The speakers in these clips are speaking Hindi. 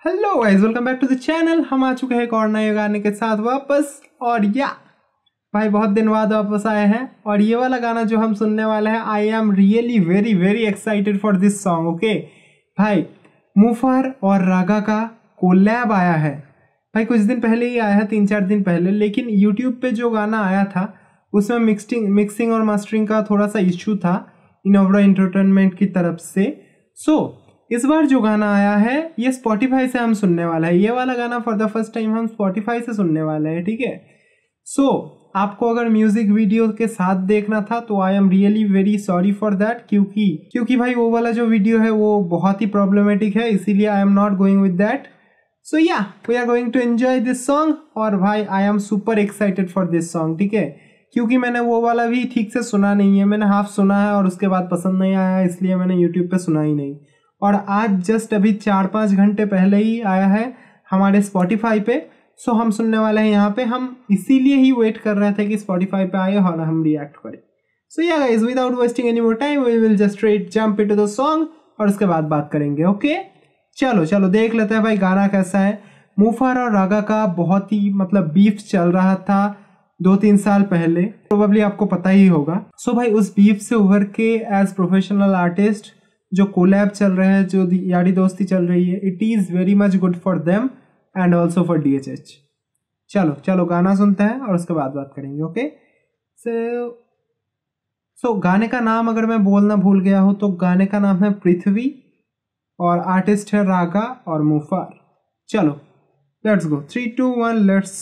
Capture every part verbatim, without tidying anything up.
Hello guys, welcome back to the channel. हम आ चुके हैं एक और नए गाने के साथ वापस। और या भाई बहुत दिन बाद वापस आए हैं। और ये वाला गाना जो हम सुनने वाले हैं, I am really very very excited for this song. Okay भाई, मुफर और रागा का कोलैब आया है भाई। कुछ दिन पहले ही आया है, तीन चार दिन पहले। लेकिन यूट्यूब पे जो गाना आया था उसमें मिक्सिंग मिक्सिंग और मास्टरिंग का थोड़ा सा इशू था इनोवरा एंटरटेनमेंट की तरफ से। सो so, इस बार जो गाना आया है ये स्पॉटिफाई से हम सुनने वाला है। ये वाला गाना फॉर द फर्स्ट टाइम हम स्पॉटिफाई से सुनने वाले हैं, ठीक है। सो so, आपको अगर म्यूजिक वीडियो के साथ देखना था तो I am really very sorry for that, क्योंकि क्योंकि भाई वो वाला जो वीडियो है वो बहुत ही प्रॉब्लमेटिक है, इसीलिए I am not going with that. So yeah we are going to enjoy this song. और भाई I am super excited for this song, ठीक है। क्योंकि मैंने वो वाला भी ठीक से सुना नहीं है, मैंने हाफ सुना है और उसके बाद पसंद नहीं आया, इसलिए मैंने यूट्यूब पे सुना ही नहीं। और आज जस्ट अभी चार पाँच घंटे पहले ही आया है हमारे स्पॉटिफाई पे। सो हम सुनने वाले हैं यहाँ पे। हम इसीलिए ही वेट कर रहे थे कि स्पॉटिफाई पे आए और हम रिएक्ट करें। So yeah guys, without wasting any more time we will just straight jump into the song और उसके बाद बात करेंगे। ओके चलो चलो देख लेते हैं भाई गाना कैसा है। मुफर और रागा का बहुत ही मतलब बीफ चल रहा था दो तीन साल पहले, प्रोबेबली आपको पता ही होगा। सो so भाई उस बीफ से उभर के एज प्रोफेशनल आर्टिस्ट जो कोलैब चल रहे हैं, जो यारी दोस्ती चल रही है, it is very much good for them and also for D H H. चलो चलो गाना सुनते हैं और उसके बाद बात करेंगे। ओके सो सो गाने का नाम अगर मैं बोलना भूल गया हूँ तो गाने का नाम है पृथ्वी और आर्टिस्ट है रागा और मुफर। चलो let's go, three two one let's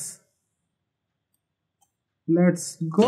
let's go.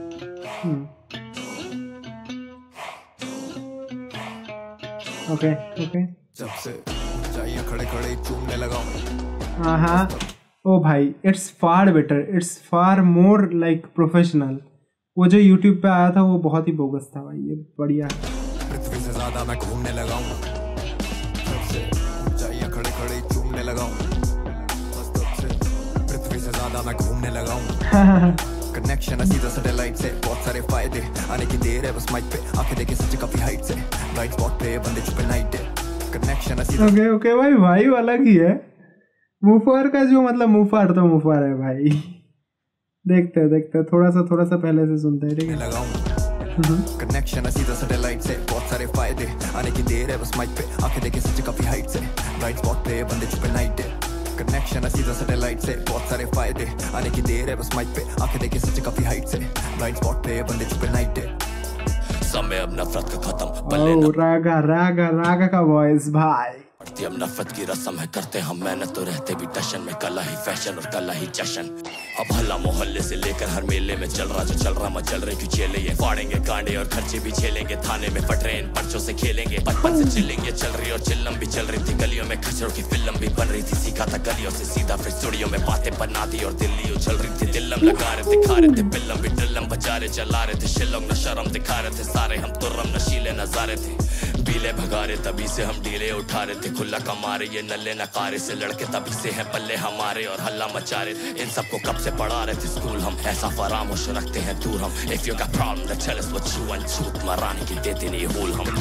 Okay okay जब से चाहिए खड़े खड़े चूमने लगा। हाँ हाँ ओ भाई, it's far better, it's far more like professional. वो जो यूट्यूब पे आया था वो बहुत ही बोगस था भाई, ये बढ़िया है। पृथ्वी से ज्यादा मैं घूमने लगा हूँ, जब से चाहिए खड़े खड़े चूमने लगा हूँ, तब से पृथ्वी से ज्यादा मैं घूमने लगा हूँ। कनेक्शन सीधा सैटेलाइट से, बहुत सारे फायदे, आने की देर है बस माइक पे, आंखें देखे सच काफी हाइट से, राइट स्पॉट पे बंदे छुपे नाइट है। कनेक्शन सीधा ओके ओके भाई भाई अलग ही है। मुफर का जो मतलब मुफर तो मुफर है भाई। देखते हैं देखते हैं थोड़ा सा थोड़ा सा पहले से सुनते हैं, ठीक है। लगाऊं कनेक्शन सीधा सैटेलाइट से, बहुत सारे फायदे, आने की देर है बस माइक पे, आंखें देखे सच काफी हाइट से, राइट स्पॉट पे बंदे छुपे नाइट है। कनेक्शन सीधा सैटेलाइट से, बहुत सारे फायदे, आने की देर है बस माइक पे, आंखें देखे सच काफी हाइट से, राइट स्पॉट पे बंदे छुपे नाइट है। समय अब नफरत का खत्म, ओ रागा रागा रागा का वॉइस भाई। अब नफरत की रस्म है, करते हम मेहनत तो रहते भी टशन में, कला ही फैशन और कला ही जशन। अब हल्ला मोहल्ले से लेकर हर मेले में चल रहा जो चल रहा मचल रहे क्यों चेले, ये फाड़ेंगे कांडे और खर्चे भी झेलेंगे, थाने में फट रहे इन पर्चों से खेलेंगे, बचपन से चिल्लेंगे चल रही और चिल्लम भी चल रही थी, गलियों में खचरों की फिल्म भी बन रही थी, सीखा था गलियों से सीधा फिर स्टूडियो में बातें बना दी और दिल्ली उछल रही थी, दिल्लम लगा रहे थे, खा रहे थे पिल्लम भी ड्रिलम बजा रहे चला रहे थे, शिलोंग न शर्म दिखा रहे थे सारे, हम तुर्रम नशीले नजारे थे, बीले भगा रहे तभी से हम डीले उठा रहे थे, खुला कमा रहे ये नल्ले नकारे से लड़के तभी से हैं पल्ले हमारे और हल्ला मचा रहे, इन सबको कब से पढ़ा रहे थे स्कूल हम, ऐसा फरामोश रखते हैं दूर हम, if you got problem then tell us what you want, झूठ मराने की देते नहीं भूल हम।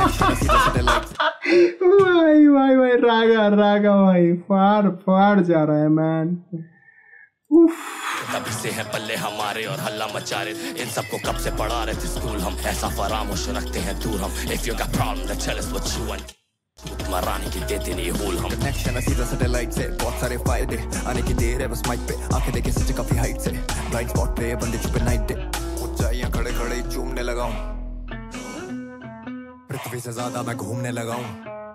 भाई भाई भाई रागा रागा भाई फाड़ फाड़ जा रहा है मैन। तभी से हैं पल्ले हमारे और हल्ला मचा रहे, इन सबको कब से पढ़ा रहे थे स्कूल हम, ऐसा फरामोश रखते हैं दूर हम, if you got problem then tell us what you want, मराने की देते नहीं भूल हम। कनेक्शन सीधा सैटेलाइट से, बहुत सारे फायदे, आने की देर है बस माइक पे, आंखें देखे सच काफी हाइट से, राइट स्पॉट पे बंदे छुपे नाइट है, ऊंचाइयां खड़े खड़े चूमने लगा हूं, पृथ्वी से ज्यादा मैं घूमने लगा हूं,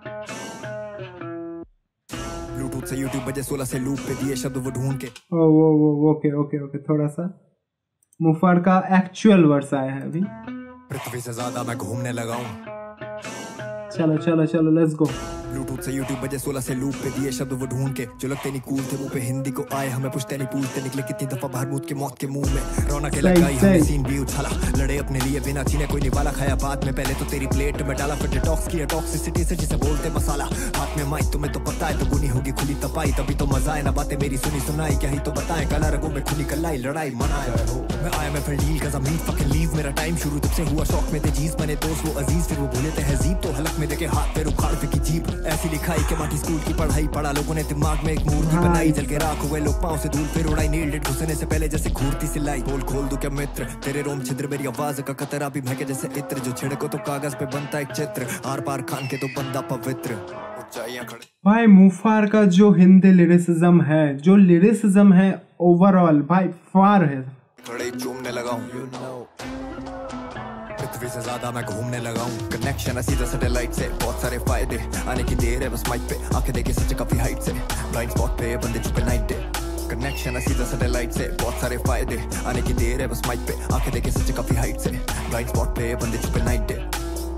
ब्लूटूथ से यूट्यूब बजे सोलह से लूप पे दिए शब्द वो ढूंढ के। ओ वो वो ओके ओके ओके थोड़ा सा मुफर का एक्चुअल वर्स आया है अभी। पृथ्वी से ज्यादा मैं घूमने लगा हूं, चलो चलो चलो लेट्स गो। ब्लूटूथ से यूट्यूब बजे सोलह से लूप पे दिए शब्द वो ढूंढ के, जो लगते नहीं कूल थे मुंह पे हिंदी को आए, हमें पूछते नहीं पूछते, निकले कितनी दफा बाहर मूत के मौत के मुंह में, रौनक लगाई हमने सीन भी उछाला, लड़े अपने लिए बिना चीने कोई निवाला, खाया बाद में पहले तो तेरी प्लेट में डाला, फिर डिटॉक्स किया टॉक्सिसिटी से जिसे बोलते मसाला, हाथ में माइक तुम्हें तो पता है तो बुनी होगी खुली तपाई, तभी तो मजा है ना बातें मेरी सुनी सुनाई, क्या ही तो बताएं कला रगों में खुली कलाई, लड़ाई मनाए हो मैं आया मैं फिर डील का जमीन फकिंग लीव, मेरा टाइम शुरू तब से हुआ शौक में थे जीज, मैंने दोस्त वो अजीज फिर वो भूले तहजीब, तो हलक में देखे हाथ पैर उखाड़ की जीप, ऐसी लिखाई के माटी स्कूल की पढ़ाई पढ़ा लोगों ने दिमाग में एक मूर्ति बनाई, जल के राख हुए लोग पांव से धूल फिर उड़ाई, नील्ड इट घुसने से पहले जैसे घूरती सिलाई। बोल खोल दूं क्या मित्र तेरे रोम छिद्र, मेरी आवाज का कतरा भी महके जैसे इत्र, जो छिड़को तो कागज पे बनता एक चित्र, आर पार खान के तो बंदा पवित्र। भाई मुफार का जो हिंदी लिरिसिज्म है, जो लिरिसिज्म है ओवरऑल भाई फार है। थोड़े चूमने लगा हूं you know, पृथ्वी से ज्यादा मैं घूमने लगा हूं। कनेक्शन है सीधा सैटेलाइट से, बहुत सारे फायदे आने की देर है बस माइक पे, आंखें देखे सच काफी हाइट से, ब्लाइंड स्पॉट पे बंदे छुपे नाइट डे। कनेक्शन है सीधा सैटेलाइट से, बहुत सारे फायदे आने की देर है बस माइक पे, आंखें देखे सच काफी हाइट से, ब्लाइंड स्पॉट पे बंदे छुपे नाइट डे।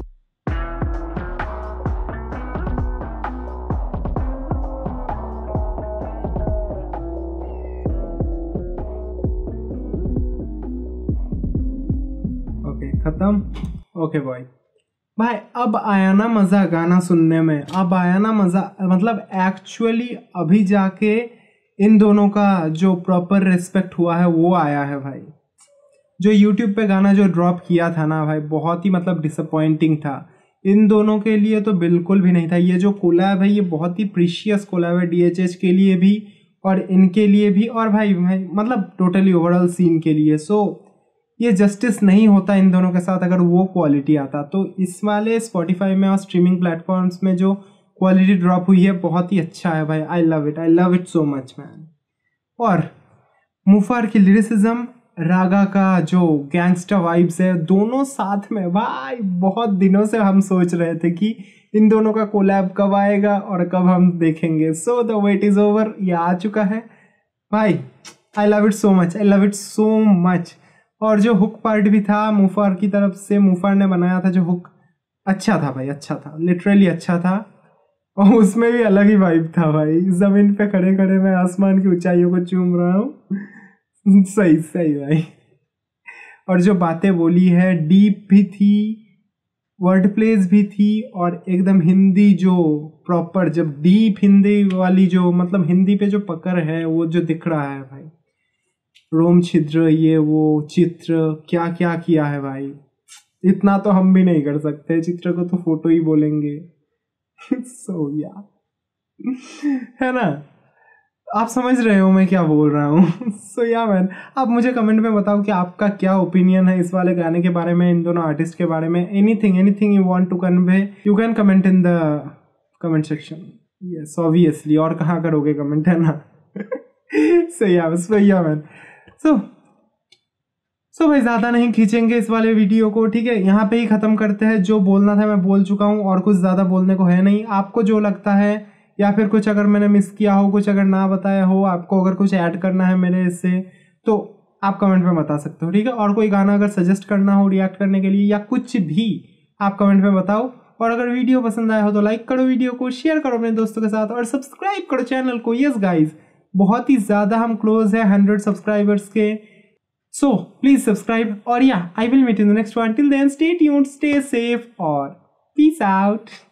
खत्म। ओके बॉय भाई, अब आया ना मज़ा गाना सुनने में, अब आया ना मज़ा, मतलब एक्चुअली अभी जाके इन दोनों का जो प्रॉपर रिस्पेक्ट हुआ है वो आया है भाई। जो यूट्यूब पे गाना जो ड्रॉप किया था ना भाई, बहुत ही मतलब डिसअपॉइंटिंग था इन दोनों के लिए, तो बिल्कुल भी नहीं था। ये जो कोलैब है ये बहुत ही प्रीशियस कोलैब है डीएचएच के लिए भी और इनके लिए भी, और भाई भाई मतलब टोटली ओवरऑल सीन के लिए। सो ये जस्टिस नहीं होता इन दोनों के साथ अगर वो क्वालिटी आता। तो इस वाले स्पॉटिफाई में और स्ट्रीमिंग प्लेटफॉर्म्स में जो क्वालिटी ड्रॉप हुई है बहुत ही अच्छा है भाई। I love it, I love it so much man. और मुफार की लिरिसिज्म, रागा का जो गैंगस्टर वाइब्स है, दोनों साथ में भाई। बहुत दिनों से हम सोच रहे थे कि इन दोनों का कोलैब कब आएगा और कब हम देखेंगे। So the wait is over, ये आ चुका है भाई। I love it so much, I love it so much. और जो हुक पार्ट भी था मुफार की तरफ से, मुफार ने बनाया था जो हुक, अच्छा था भाई, अच्छा था, लिटरली अच्छा था। और उसमें भी अलग ही वाइब था भाई, ज़मीन पे खड़े खड़े मैं आसमान की ऊंचाइयों को चूम रहा हूँ। सही सही भाई। और जो बातें बोली है डीप भी थी, वर्ड प्लेस भी थी, और एकदम हिंदी जो प्रॉपर, जब डीप हिंदी वाली जो मतलब हिंदी पे जो पकड़ है वो जो दिख रहा है भाई। रोम छिद्र, ये वो चित्र, क्या क्या किया है भाई। इतना तो हम भी नहीं कर सकते, चित्र को तो फोटो ही बोलेंगे। सो या है ना, आप समझ रहे हो मैं क्या बोल रहा हूँ। सो या मैन, आप मुझे कमेंट में बताओ कि आपका क्या ओपिनियन है इस वाले गाने के बारे में, इन दोनों आर्टिस्ट के बारे में। Anything anything you want to convey, you can comment in the comment section. Yes obviously, और कहाँ करोगे कमेंट, है ना। सो yeah so yeah man. So so, so so भाई ज़्यादा नहीं खींचेंगे इस वाले वीडियो को, ठीक है, यहाँ पे ही ख़त्म करते हैं। जो बोलना था मैं बोल चुका हूँ और कुछ ज़्यादा बोलने को है नहीं। आपको जो लगता है या फिर कुछ अगर मैंने मिस किया हो, कुछ अगर ना बताया हो, आपको अगर कुछ ऐड करना है मेरे इससे, तो आप कमेंट में बता सकते हो, ठीक है। और कोई गाना अगर सजेस्ट करना हो रिएक्ट करने के लिए या कुछ भी, आप कमेंट में बताओ। और अगर वीडियो पसंद आया हो तो लाइक करो वीडियो को, शेयर करो अपने दोस्तों के साथ और सब्सक्राइब करो चैनल को। यस गाइज, बहुत ही ज़्यादा हम क्लोज है हंड्रेड सब्सक्राइबर्स के। सो प्लीज सब्सक्राइब, और yeah I will meet in the next one. Till then stay tuned, stay safe और पीस आउट।